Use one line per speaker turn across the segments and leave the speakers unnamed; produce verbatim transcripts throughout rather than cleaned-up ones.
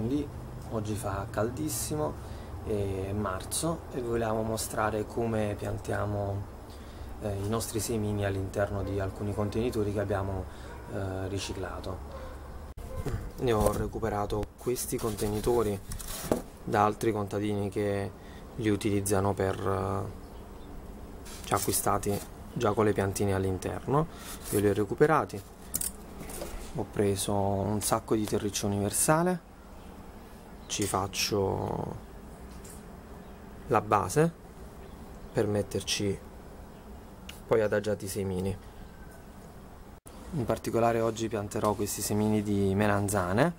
lì. Oggi fa caldissimo, è marzo e vogliamo mostrare come piantiamo eh, i nostri semini all'interno di alcuni contenitori che abbiamo eh, riciclato. Ne ho recuperato questi contenitori da altri contadini che li utilizzano per eh, già acquistati già con le piantine all'interno. Io li ho recuperati, ho preso un sacco di terriccio universale, ci faccio la base per metterci poi adagiati i semini. In particolare oggi pianterò questi semini di melanzane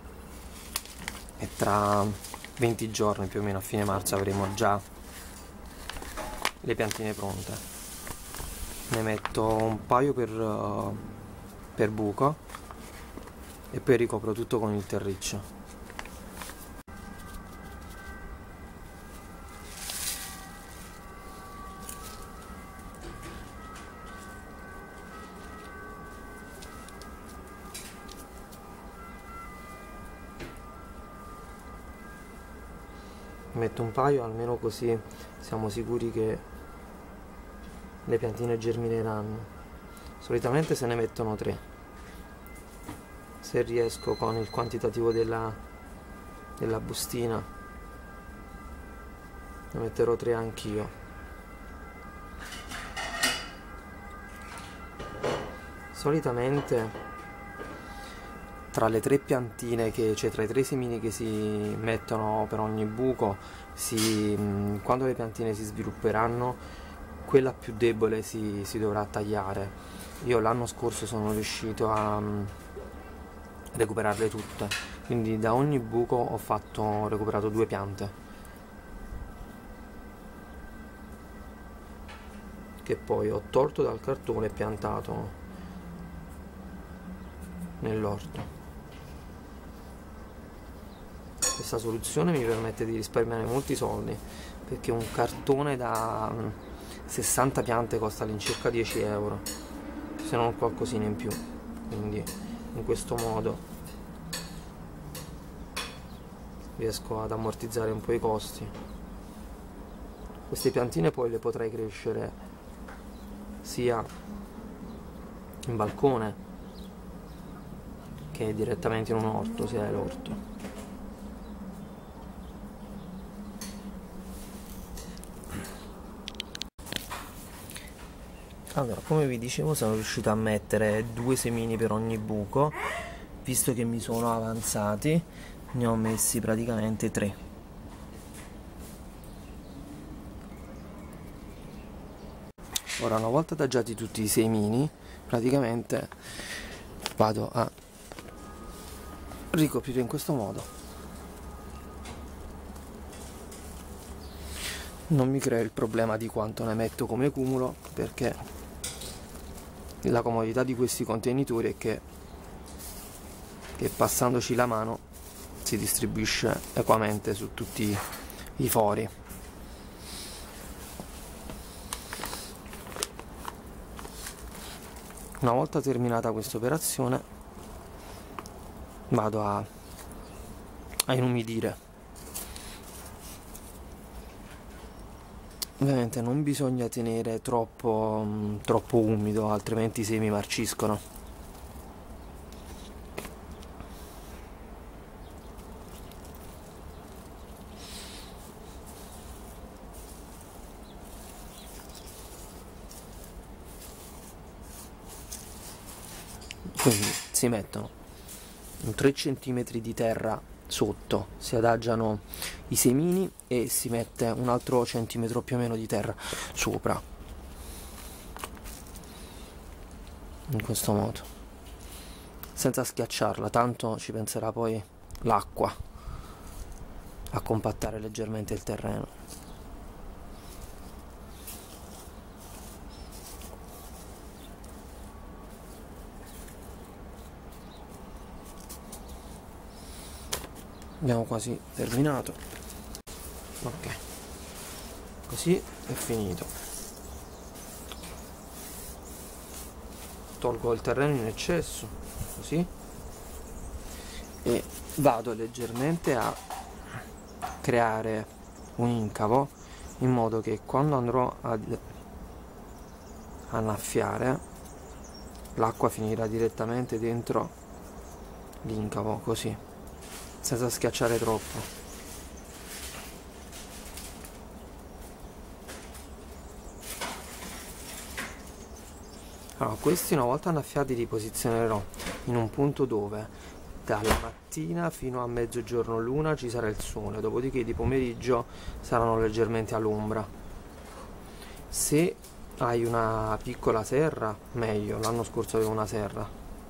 e tra venti giorni, più o meno a fine marzo, avremo già le piantine pronte. Ne metto un paio per, uh, per buco e poi ricopro tutto con il terriccio. Metto un paio, almeno così siamo sicuri che le piantine germineranno. Solitamente se ne mettono tre. Se riesco con il quantitativo della, della bustina ne metterò tre anch'io. Solitamente tra le tre piantine che, cioè tra i tre semini che si mettono per ogni buco, si, quando le piantine si svilupperanno, quella più debole si, si dovrà tagliare. Io l'anno scorso sono riuscito a um, recuperarle tutte, quindi da ogni buco ho fatto ho recuperato due piante, che poi ho tolto dal cartone e piantato nell'orto. Questa soluzione mi permette di risparmiare molti soldi, perché un cartone da um, sessanta piante costa all'incirca dieci euro, se non qualcosina in più. Quindi in questo modo riesco ad ammortizzare un po' i costi. Queste piantine poi le potrei crescere sia in balcone che direttamente in un orto, se hai l'orto. Allora, come vi dicevo, sono riuscito a mettere due semini per ogni buco. Visto che mi sono avanzati, ne ho messi praticamente tre. Ora, una volta adagiati tutti i semini, praticamente vado a ricoprire in questo modo. Non mi crea il problema di quanto ne metto come cumulo, perché la comodità di questi contenitori è che, che passandoci la mano si distribuisce equamente su tutti i fori. Una volta terminata questa operazione vado a, a inumidire. Ovviamente non bisogna tenere troppo, mh, troppo umido, altrimenti i semi marciscono. Quindi si mettono tre centimetri di terra sotto, si adagiano i semini e si mette un altro centimetro più o meno di terra sopra, in questo modo, senza schiacciarla, tanto ci penserà poi l'acqua a compattare leggermente il terreno. Abbiamo quasi terminato. Ok, così è finito. Tolgo il terreno in eccesso, così, e vado leggermente a creare un incavo in modo che quando andrò ad annaffiare l'acqua finirà direttamente dentro l'incavo, così, senza schiacciare troppo. Allora, questi una volta annaffiati li posizionerò in un punto dove dalla mattina fino a mezzogiorno l'una ci sarà il sole, dopodiché di pomeriggio saranno leggermente all'ombra. Se hai una piccola serra, meglio, l'anno scorso avevo una serra.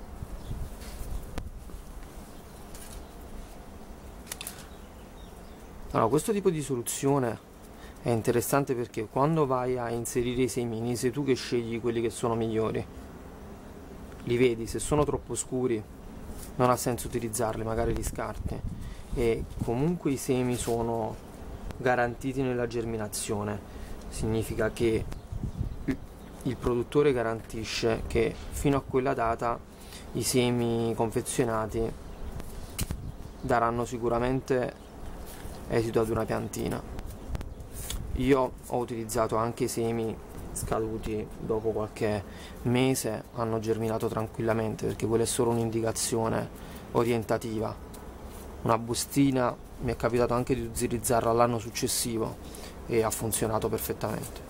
Allora, questo tipo di soluzione è interessante perché quando vai a inserire i semini sei tu che scegli quelli che sono migliori. Li vedi, se sono troppo scuri non ha senso utilizzarli, magari li scarti, e comunque i semi sono garantiti nella germinazione. Significa che il produttore garantisce che fino a quella data i semi confezionati daranno sicuramente esito ad una piantina. Io ho utilizzato anche semi scaduti dopo qualche mese, hanno germinato tranquillamente, perché quella è solo un'indicazione orientativa. Una bustina mi è capitato anche di utilizzarla l'anno successivo e ha funzionato perfettamente.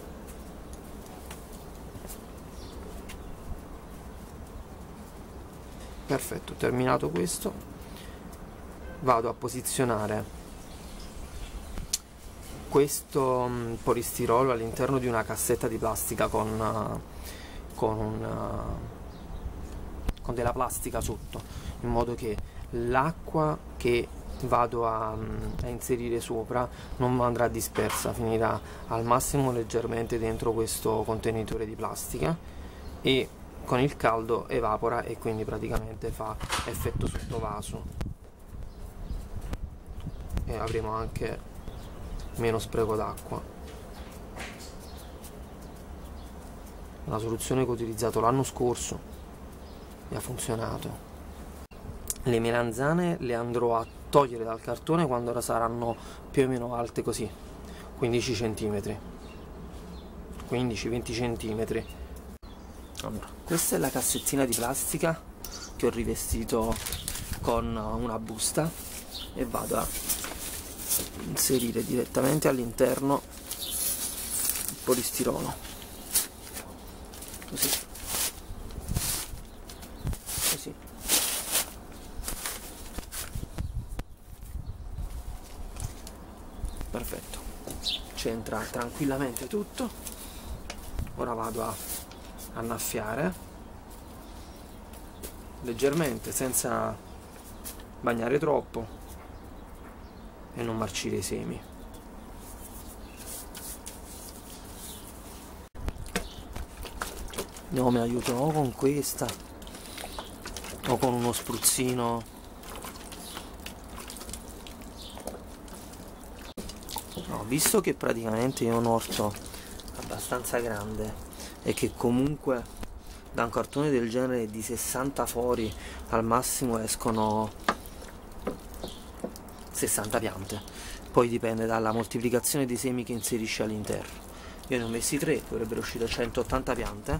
Perfetto, terminato questo, vado a posizionare questo polistirolo all'interno di una cassetta di plastica con, uh, con, un, uh, con della plastica sotto, in modo che l'acqua che vado a, a inserire sopra non andrà dispersa, finirà al massimo leggermente dentro questo contenitore di plastica e con il caldo evapora e quindi praticamente fa effetto sottovaso e avremo anche meno spreco d'acqua. La soluzione che ho utilizzato l'anno scorso e ha funzionato. Le melanzane le andrò a togliere dal cartone quando saranno più o meno alte così, quindici centimetri, quindici venti centimetri. Allora, questa è la cassettina di plastica che ho rivestito con una busta e vado a inserire direttamente all'interno il polistirolo, così, così. Perfetto, c'entra tranquillamente tutto. Ora vado a annaffiare leggermente senza bagnare troppo e non marcire i semi. Io mi aiuto o con questa o con uno spruzzino. No, visto che praticamente io ho un orto abbastanza grande e che comunque da un cartone del genere di sessanta fori al massimo escono sessanta piante, poi dipende dalla moltiplicazione dei semi che inserisci all'interno. Io ne ho messi tre, dovrebbero uscire centottanta piante.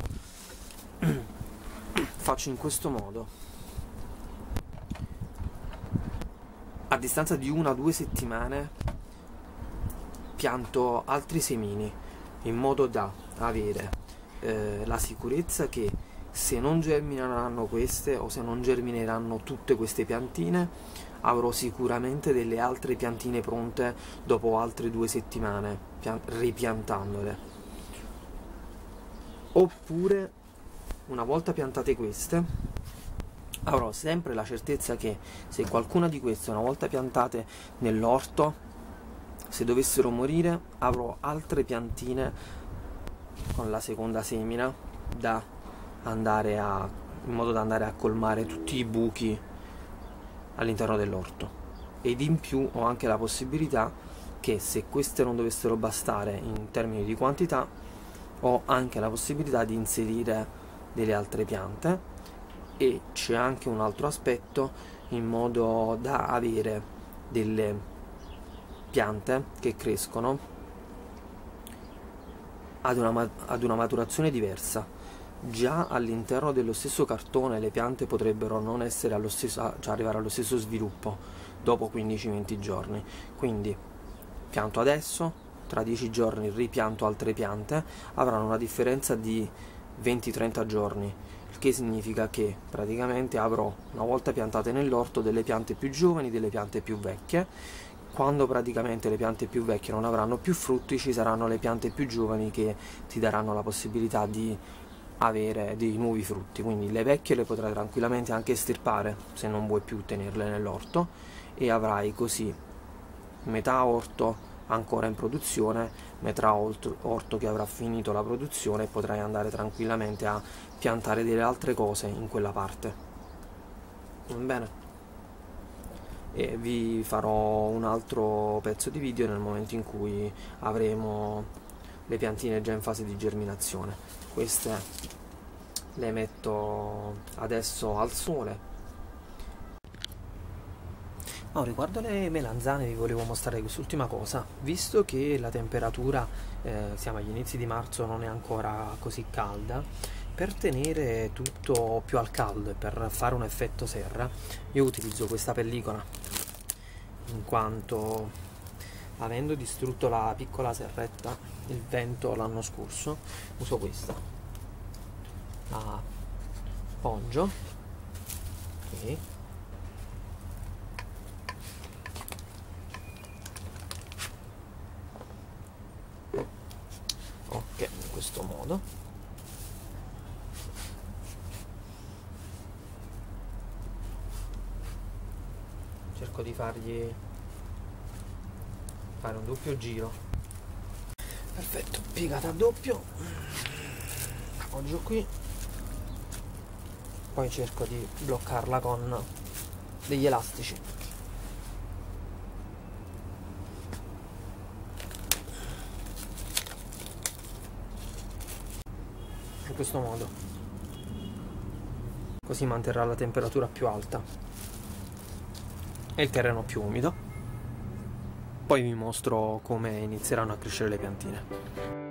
Faccio in questo modo: a distanza di una o due settimane pianto altri semini, in modo da avere eh, la sicurezza che se non germineranno queste o se non germineranno tutte queste piantine, avrò sicuramente delle altre piantine pronte dopo altre due settimane, ripiantandole. Oppure, una volta piantate queste, avrò sempre la certezza che se qualcuna di queste, una volta piantate nell'orto, se dovessero morire, avrò altre piantine con la seconda semina da andare a, in modo da andare a colmare tutti i buchi all'interno dell'orto. Ed in più ho anche la possibilità che se queste non dovessero bastare in termini di quantità, ho anche la possibilità di inserire delle altre piante E c'è anche un altro aspetto, in modo da avere delle piante che crescono ad una, ad una maturazione diversa. Già all'interno dello stesso cartone le piante potrebbero non essere allo stesso, cioè arrivare allo stesso sviluppo dopo quindici venti giorni. Quindi pianto adesso, tra dieci giorni ripianto altre piante, avranno una differenza di venti trenta giorni, il che significa che praticamente avrò, una volta piantate nell'orto, delle piante più giovani, delle piante più vecchie. Quando praticamente le piante più vecchie non avranno più frutti, ci saranno le piante più giovani che ti daranno la possibilità di avere dei nuovi frutti. Quindi le vecchie le potrai tranquillamente anche estirpare se non vuoi più tenerle nell'orto, e avrai così metà orto ancora in produzione, metà orto che avrà finito la produzione, e potrai andare tranquillamente a piantare delle altre cose in quella parte. Va bene? E vi farò un altro pezzo di video nel momento in cui avremo le piantine già in fase di germinazione. Queste le metto adesso al sole. Oh, riguardo le melanzane vi volevo mostrare quest'ultima cosa. Visto che la temperatura, eh, siamo agli inizi di marzo, non è ancora così calda, per tenere tutto più al caldo e per fare un effetto serra, io utilizzo questa pellicola, in quanto, avendo distrutto la piccola serretta, il vento l'anno scorso, uso questa. La poggio qui. Ok, in questo modo. Cerco di fargli fare un doppio giro. Perfetto, piegata a doppio. Appoggio qui. Poi cerco di bloccarla con degli elastici. In questo modo, così manterrà la temperatura più alta e il terreno più umido. Poi vi mostro come inizieranno a crescere le piantine.